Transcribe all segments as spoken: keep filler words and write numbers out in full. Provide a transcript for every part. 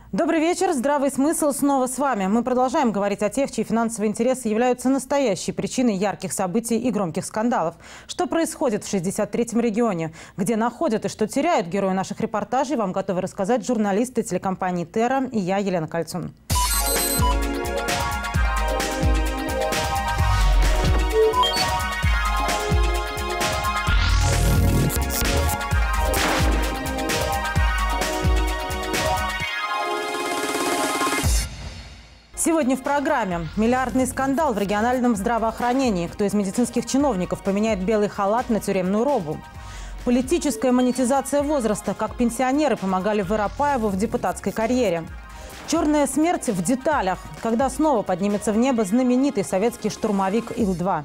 Добрый вечер. Здравый смысл снова с вами. Мы продолжаем говорить о тех, чьи финансовые интересы являются настоящей причиной ярких событий и громких скандалов. Что происходит в шестьдесят третьем регионе? Где находят и что теряют герои наших репортажей, вам готовы рассказать журналисты телекомпании «Терра» и я, Елена Кольцун. Сегодня в программе миллиардный скандал в региональном здравоохранении. Кто из медицинских чиновников поменяет белый халат на тюремную робу? Политическая монетизация возраста. Как пенсионеры помогали Воропаеву в депутатской карьере. Черная смерть в деталях. Когда снова поднимется в небо знаменитый советский штурмовик Ил два.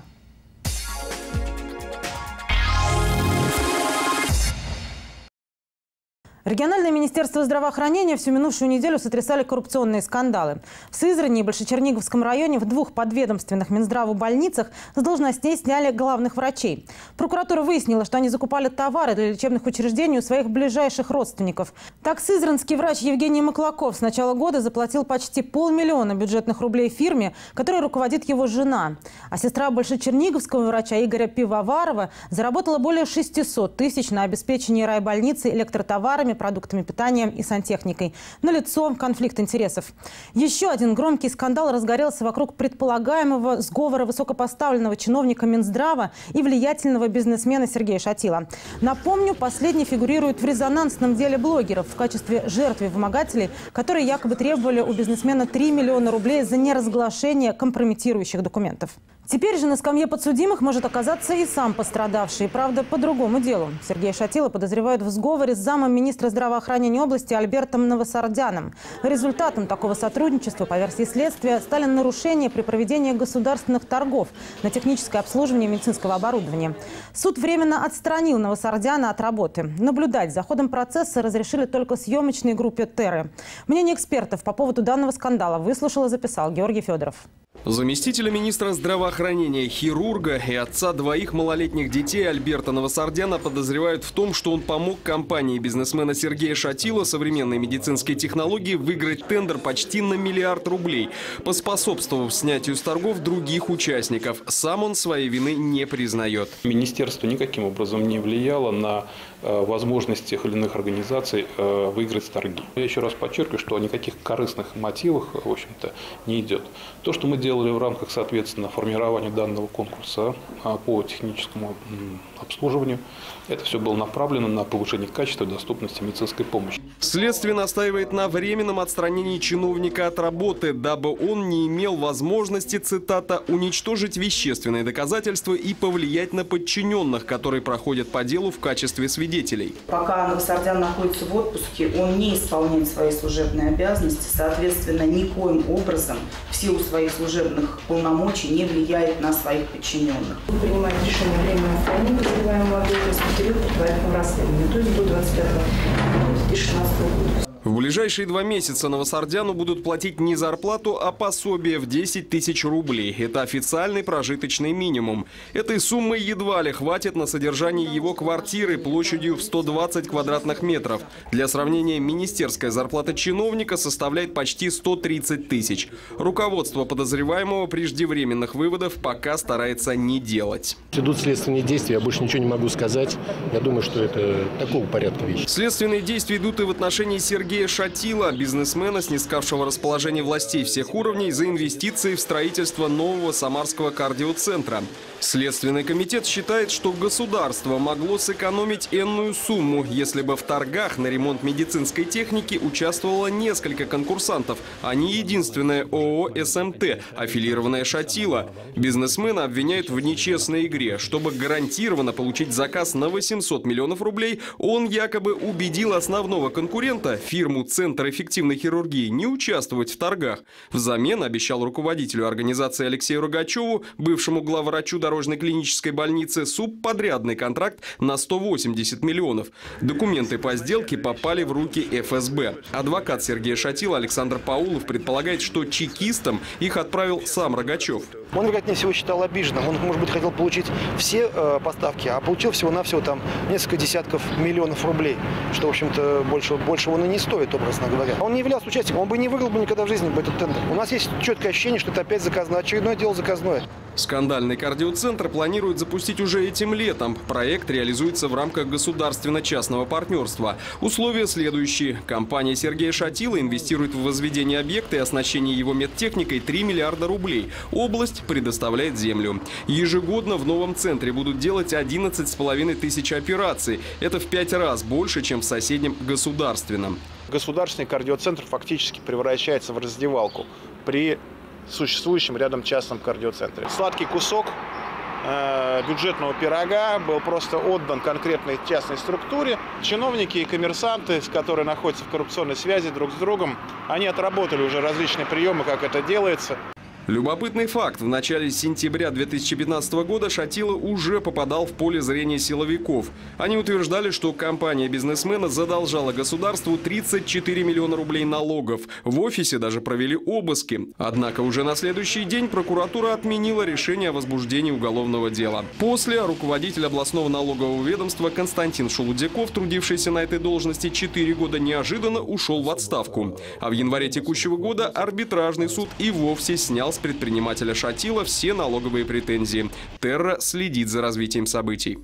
Региональное министерство здравоохранения всю минувшую неделю сотрясали коррупционные скандалы. В Сызрани и Большечерниговском районе в двух подведомственных Минздраву больницах с должностей сняли главных врачей. Прокуратура выяснила, что они закупали товары для лечебных учреждений у своих ближайших родственников. Так, сызранский врач Евгений Маклаков с начала года заплатил почти полмиллиона бюджетных рублей фирме, которой руководит его жена. А сестра большечерниговского врача Игоря Пивоварова заработала более шестисот тысяч на обеспечение райбольницы электротоварами, продуктами питания и сантехникой. Налицо конфликт интересов. Еще один громкий скандал разгорелся вокруг предполагаемого сговора высокопоставленного чиновника Минздрава и влиятельного бизнесмена Сергея Шатила. Напомню, последний фигурирует в резонансном деле блогеров в качестве жертвы вымогателей, которые якобы требовали у бизнесмена три миллиона рублей за неразглашение компрометирующих документов. Теперь же на скамье подсудимых может оказаться и сам пострадавший. Правда, по другому делу. Сергея Шатила подозревают в сговоре с замом министра здравоохранения области Альбертом Новосардяном. Результатом такого сотрудничества, по версии следствия, стали нарушения при проведении государственных торгов на техническое обслуживание медицинского оборудования. Суд временно отстранил Новосардяна от работы. Наблюдать за ходом процесса разрешили только съемочной группе «Терры». Мнение экспертов по поводу данного скандала выслушал и записал Георгий Федоров. Заместителя министра здравоохранения, хирурга и отца двоих малолетних детей Альберта Новосардяна подозревают в том, что он помог компании бизнесмена Сергея Шатила современной медицинской технологии выиграть тендер почти на миллиард рублей, поспособствовав снятию с торгов других участников. Сам он своей вины не признает. Министерство никаким образом не влияло на э, возможность тех или иных организаций э, выиграть торги. Я еще раз подчеркиваю, что о никаких корыстных мотивах, в общем-то, не идет. То, что мы делали в рамках, соответственно, формирования данного конкурса по техническому обслуживанию, это все было направлено на повышение качества и доступности медицинской помощи. Следствие настаивает на временном отстранении чиновника от работы, дабы он не имел возможности, цитата, «уничтожить вещественные доказательства и повлиять на подчиненных, которые проходят по делу в качестве свидетелей». Пока Новосардян находится в отпуске, он не исполняет свои служебные обязанности, соответственно, никоим образом в силу своих служебных полномочий не влияет на своих подчиненных. Принимает решение временного отстранения подозреваемого Альберта в период предварительного расследования, то есть до двадцать пятого июня две тысячи шестнадцатого года. В ближайшие два месяца Новосардяну будут платить не зарплату, а пособие в десять тысяч рублей. Это официальный прожиточный минимум. Этой суммы едва ли хватит на содержание его квартиры площадью в сто двадцать квадратных метров. Для сравнения, министерская зарплата чиновника составляет почти сто тридцать тысяч. Руководство подозреваемого преждевременных выводов пока старается не делать. Идут следственные действия, я больше ничего не могу сказать. Я думаю, что это такого порядка вещи. Следственные действия идут и в отношении Сергея Шатила, бизнесмена, снискавшего расположение властей всех уровней за инвестиции в строительство нового самарского кардиоцентра. Следственный комитет считает, что государство могло сэкономить энную сумму, если бы в торгах на ремонт медицинской техники участвовало несколько конкурсантов, а не единственное ООО «эс эм тэ», аффилированное Шатила. Бизнесмена обвиняют в нечестной игре. Чтобы гарантированно получить заказ на восемьсот миллионов рублей, он якобы убедил основного конкурента, фирму «Центр эффективной хирургии», не участвовать в торгах. Взамен обещал руководителю организации Алексею Рогачеву, бывшему главврачу дорожной клинической больницы, субподрядный контракт на сто восемьдесят миллионов. Документы по сделке попали в руки эф эс бэ. Адвокат Сергея Шатила Александр Паулов предполагает, что чекистам их отправил сам Рогачев. Он, вероятнее всего, считал обиженным. Он, может быть, хотел получить все э, поставки, а получил всего-навсего там несколько десятков миллионов рублей, что, в общем-то, больше, больше он и не стоит, образно говоря. Он не являлся участником, он бы не выиграл бы никогда в жизни бы этот тендер. У нас есть четкое ощущение, что это опять заказано, очередное дело заказное. Скандальный кардиоцентр планируют запустить уже этим летом. Проект реализуется в рамках государственно-частного партнерства. Условия следующие. Компания Сергея Шатила инвестирует в возведение объекта и оснащение его медтехникой три миллиарда рублей. Область предоставляет землю. Ежегодно в новом центре будут делать одиннадцать с половиной тысяч операций. Это в пять раз больше, чем в соседнем государственном. Государственный кардиоцентр фактически превращается в раздевалку при существующем рядом частном кардиоцентре. Сладкий кусок э, бюджетного пирога был просто отдан конкретной частной структуре. Чиновники и коммерсанты, с которые находятся в коррупционной связи друг с другом, они отработали уже различные приемы, как это делается. Любопытный факт. В начале сентября две тысячи пятнадцатого года Шатила уже попадал в поле зрения силовиков. Они утверждали, что компания бизнесмена задолжала государству тридцать четыре миллиона рублей налогов. В офисе даже провели обыски. Однако уже на следующий день прокуратура отменила решение о возбуждении уголовного дела. После руководитель областного налогового ведомства Константин Шелудяков, трудившийся на этой должности четыре года, неожиданно ушел в отставку. А в январе текущего года арбитражный суд и вовсе снял с предпринимателя Шатила все налоговые претензии. Терра следит за развитием событий.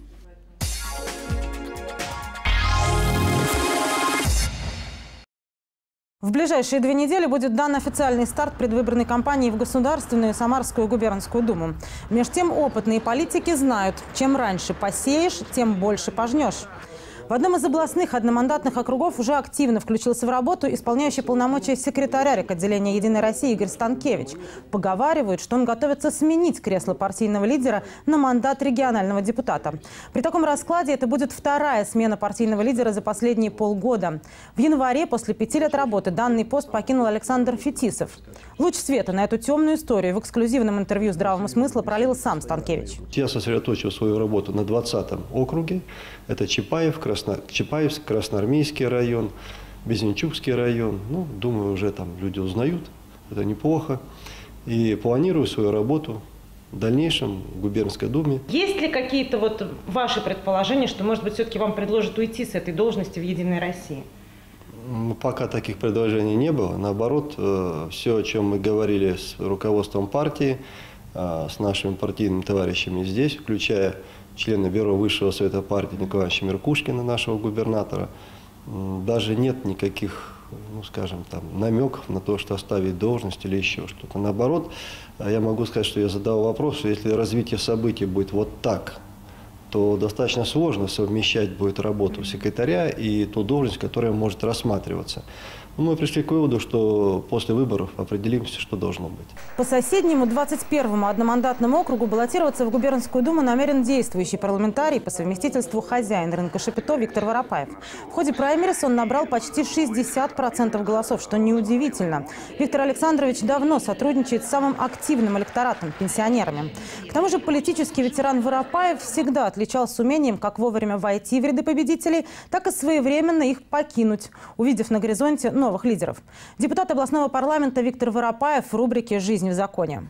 В ближайшие две недели будет дан официальный старт предвыборной кампании в Государственную и Самарскую губернскую думу. Между тем, опытные политики знают, чем раньше посеешь, тем больше пожнешь. В одном из областных одномандатных округов уже активно включился в работу исполняющий полномочия секретаря райотделения «Единой России» Игорь Станкевич. Поговаривают, что он готовится сменить кресло партийного лидера на мандат регионального депутата. При таком раскладе это будет вторая смена партийного лидера за последние полгода. В январе, после пяти лет работы, данный пост покинул Александр Фетисов. Луч света на эту темную историю в эксклюзивном интервью «Здравому смыслу» пролил сам Станкевич. Я сосредоточил свою работу на двадцатом округе. Это Чапаев, Красно... Чапаевск, Красноармейский район, Безенчукский район. Ну, думаю, уже там люди узнают. Это неплохо. И планирую свою работу в дальнейшем в губернской думе. Есть ли какие-то вот ваши предположения, что, может быть, все-таки вам предложат уйти с этой должности в «Единой России»? Пока таких предложений не было. Наоборот, все, о чем мы говорили с руководством партии, с нашими партийными товарищами здесь, включая члена Бюро Высшего Совета партии Николаевича Меркушкина, нашего губернатора, даже нет никаких, ну, скажем, там, намеков на то, что оставить должность или еще что-то. Наоборот, я могу сказать, что я задал вопрос, что если развитие событий будет вот так, то достаточно сложно совмещать будет работу секретаря и ту должность, которая может рассматриваться. Мы пришли к выводу, что после выборов определимся, что должно быть. По соседнему двадцать первому одномандатному округу баллотироваться в губернскую думу намерен действующий парламентарий, по совместительству хозяин рынка Шапито Виктор Воропаев. В ходе праймериз он набрал почти шестьдесят процентов голосов, что неудивительно. Виктор Александрович давно сотрудничает с самым активным электоратом – пенсионерами. К тому же политический ветеран Воропаев всегда отличался умением как вовремя войти в ряды победителей, так и своевременно их покинуть, увидев на горизонте новых лидеров. Депутат областного парламента Виктор Воропаев в рубрике «Жизнь в законе».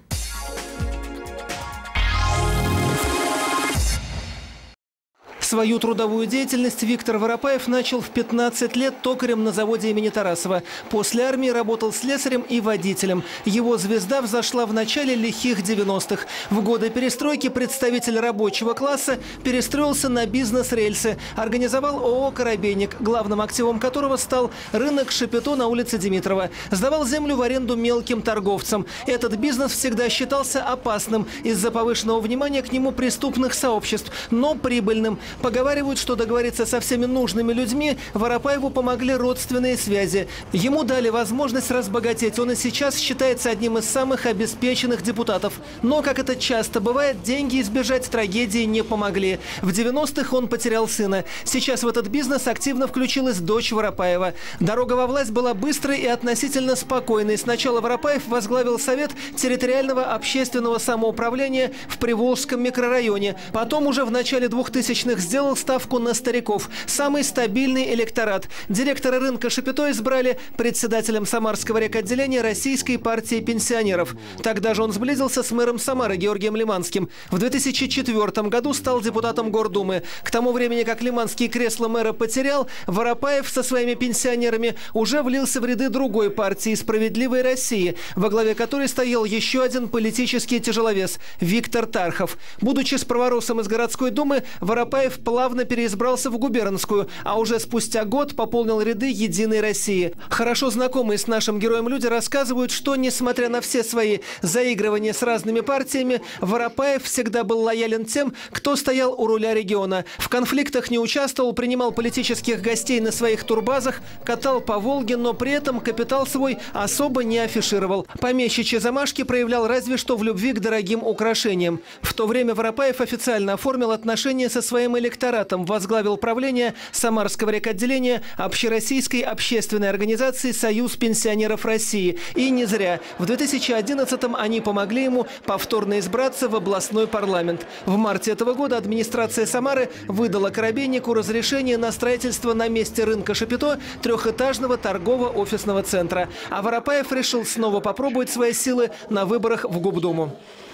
Свою трудовую деятельность Виктор Воропаев начал в пятнадцать лет токарем на заводе имени Тарасова. После армии работал слесарем и водителем. Его звезда взошла в начале лихих девяностых. В годы перестройки представитель рабочего класса перестроился на бизнес-рельсы. Организовал ООО «Коробейник», главным активом которого стал рынок Шапито на улице Димитрова. Сдавал землю в аренду мелким торговцам. Этот бизнес всегда считался опасным из-за повышенного внимания к нему преступных сообществ, но прибыльным. Поговаривают, что договориться со всеми нужными людьми Воропаеву помогли родственные связи. Ему дали возможность разбогатеть. Он и сейчас считается одним из самых обеспеченных депутатов. Но, как это часто бывает, деньги избежать трагедии не помогли. В девяностых он потерял сына. Сейчас в этот бизнес активно включилась дочь Воропаева. Дорога во власть была быстрой и относительно спокойной. Сначала Воропаев возглавил Совет территориального общественного самоуправления в Приволжском микрорайоне. Потом уже в начале двухтысячных сделал ставку на стариков. Самый стабильный электорат. Директора рынка Шапито избрали председателем Самарского рекотделения Российской партии пенсионеров. Тогда же он сблизился с мэром Самары Георгием Лиманским. В две тысячи четвёртом году стал депутатом Гордумы. К тому времени, как Лиманский кресло мэра потерял, Воропаев со своими пенсионерами уже влился в ряды другой партии «Справедливой России», во главе которой стоял еще один политический тяжеловес – Виктор Тархов. Будучи справоросом из городской думы, Воропаев плавно переизбрался в губернскую, а уже спустя год пополнил ряды «Единой России». Хорошо знакомые с нашим героем люди рассказывают, что, несмотря на все свои заигрывания с разными партиями, Воропаев всегда был лоялен тем, кто стоял у руля региона. В конфликтах не участвовал, принимал политических гостей на своих турбазах, катал по Волге, но при этом капитал свой особо не афишировал. Помещичьи замашки проявлял разве что в любви к дорогим украшениям. В то время Воропаев официально оформил отношения со своим электоратом, возглавил правление Самарского рекотделения общероссийской общественной организации «Союз пенсионеров России». И не зря. В две тысячи одиннадцатом они помогли ему повторно избраться в областной парламент. В марте этого года администрация Самары выдала Коробейнику разрешение на строительство на месте рынка Шапито трехэтажного торгово-офисного центра. А Воропаев решил снова попробовать свои силы на выборах в Губдуму.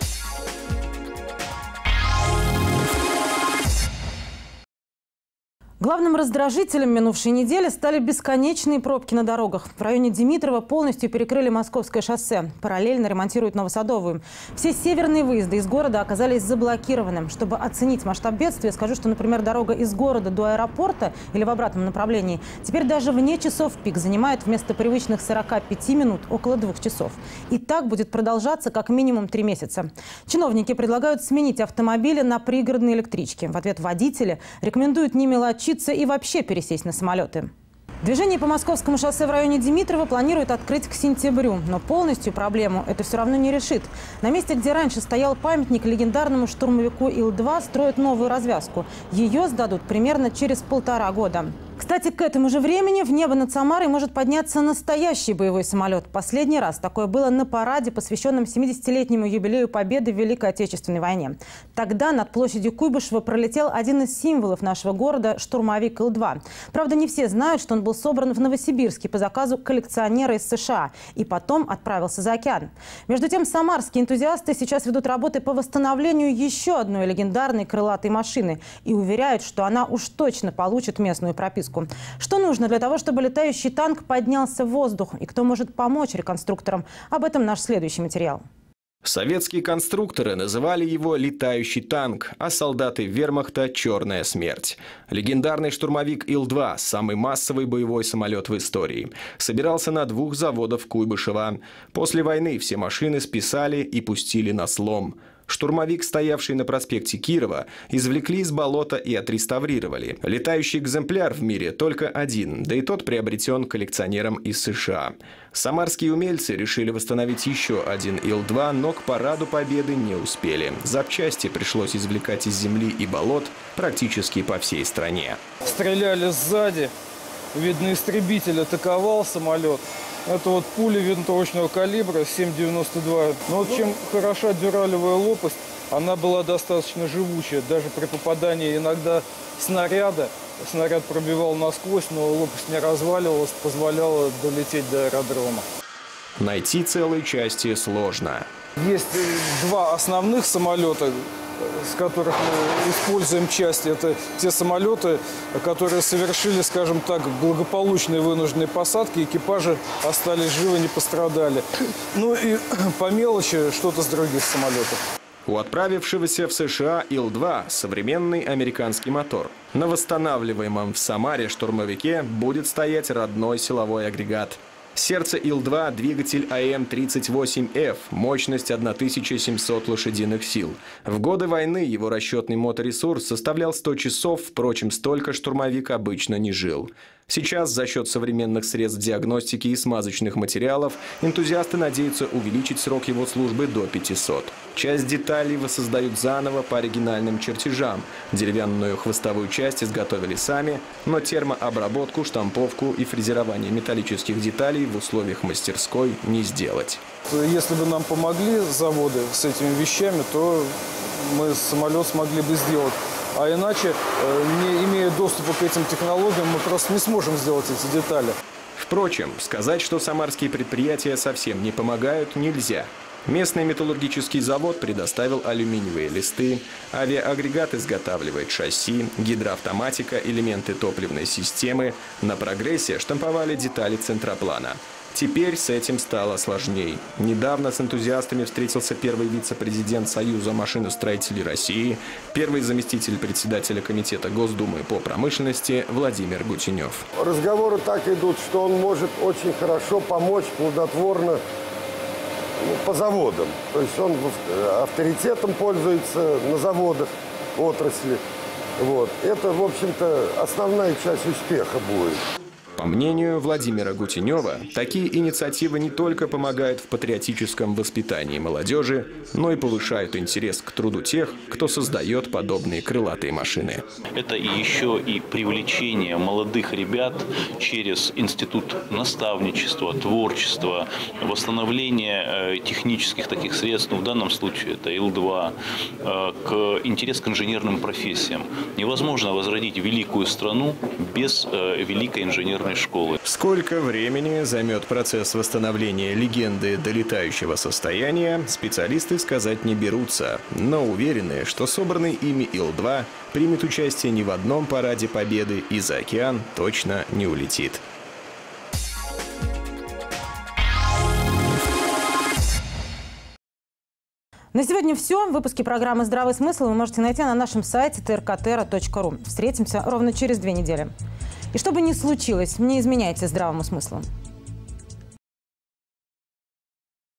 Главным раздражителем минувшей недели стали бесконечные пробки на дорогах. В районе Димитрова полностью перекрыли Московское шоссе. Параллельно ремонтируют Новосадовую. Все северные выезды из города оказались заблокированы. Чтобы оценить масштаб бедствия, скажу, что, например, дорога из города до аэропорта или в обратном направлении теперь даже вне часов пик занимает вместо привычных сорока пяти минут около двух часов. И так будет продолжаться как минимум три месяца. Чиновники предлагают сменить автомобили на пригородные электрички. В ответ водители рекомендуют не мелочиться и вообще пересесть на самолеты. Движение по Московскому шоссе в районе Димитрова планируют открыть к сентябрю. Но полностью проблему это все равно не решит. На месте, где раньше стоял памятник легендарному штурмовику Ил два, строят новую развязку. Ее сдадут примерно через полтора года. Кстати, к этому же времени в небо над Самарой может подняться настоящий боевой самолет. Последний раз такое было на параде, посвященном семидесятилетнему юбилею Победы в Великой Отечественной войне. Тогда над площадью Куйбышева пролетел один из символов нашего города – штурмовик Ил два. Правда, не все знают, что он был собран в Новосибирске по заказу коллекционера из США и потом отправился за океан. Между тем, самарские энтузиасты сейчас ведут работы по восстановлению еще одной легендарной крылатой машины и уверяют, что она уж точно получит местную прописку. Что нужно для того, чтобы летающий танк поднялся в воздух? И кто может помочь реконструкторам? Об этом наш следующий материал. Советские конструкторы называли его «летающий танк», а солдаты вермахта – «черная смерть». Легендарный штурмовик Ил два – самый массовый боевой самолет в истории. Собирался на двух заводах Куйбышева. После войны все машины списали и пустили на слом. Штурмовик, стоявший на проспекте Кирова, извлекли из болота и отреставрировали. Летающий экземпляр в мире только один, да и тот приобретен коллекционером из США. Самарские умельцы решили восстановить еще один Ил два, но к параду Победы не успели. Запчасти пришлось извлекать из земли и болот практически по всей стране. Стреляли сзади, видно, истребитель атаковал самолет. Это вот пули винтовочного калибра семь девяносто два. Но вот чем хороша дюралевая лопасть, она была достаточно живучая. Даже при попадании иногда снаряда, снаряд пробивал насквозь, но лопасть не разваливалась, позволяла долететь до аэродрома. Найти целые части сложно. Есть два основных самолета, с которых мы используем части. Это те самолеты, которые совершили, скажем так, благополучные вынужденные посадки. Экипажи остались живы, не пострадали. Ну и по мелочи что-то с других самолетов. У отправившегося в США Ил два современный американский мотор. На восстанавливаемом в Самаре штурмовике будет стоять родной силовой агрегат. Сердце Ил два – двигатель А М тридцать восемь Ф, мощность тысяча семьсот лошадиных сил. В годы войны его расчетный моторесурс составлял сто часов, впрочем, столько штурмовик обычно не жил. Сейчас за счет современных средств диагностики и смазочных материалов энтузиасты надеются увеличить срок его службы до пятисот. Часть деталей воссоздают заново по оригинальным чертежам. Деревянную хвостовую часть изготовили сами, но термообработку, штамповку и фрезерование металлических деталей в условиях мастерской не сделать. Если бы нам помогли заводы с этими вещами, то мы самолет смогли бы сделать. А иначе, не имея доступа к этим технологиям, мы просто не сможем сделать эти детали. Впрочем, сказать, что самарские предприятия совсем не помогают, нельзя. Местный металлургический завод предоставил алюминиевые листы, авиаагрегат изготавливает шасси, гидроавтоматика, элементы топливной системы, на «Прогрессе» штамповали детали центроплана. Теперь с этим стало сложней. Недавно с энтузиастами встретился первый вице-президент Союза машиностроителей России, первый заместитель председателя комитета Госдумы по промышленности Владимир Гутенев. Разговоры так идут, что он может очень хорошо помочь плодотворно по заводам. То есть он авторитетом пользуется на заводах отрасли. Вот. Это, в общем-то, основная часть успеха будет. По мнению Владимира Гутенева, такие инициативы не только помогают в патриотическом воспитании молодежи, но и повышают интерес к труду тех, кто создает подобные крылатые машины. Это еще и привлечение молодых ребят через институт наставничества, творчества, восстановление технических таких средств, ну, в данном случае это Ил два, к интерес к инженерным профессиям. Невозможно возродить великую страну без великой инженерной школы. Сколько времени займет процесс восстановления легенды до летающего состояния, специалисты сказать не берутся, но уверены, что собранный ими Ил два примет участие не в одном параде Победы и за океан точно не улетит. На сегодня все. Выпуски программы «Здравый смысл» вы можете найти на нашем сайте тэ эр ка тэ эр а точка ру. Встретимся ровно через две недели. И что бы ни случилось, не изменяйте здравому смыслу.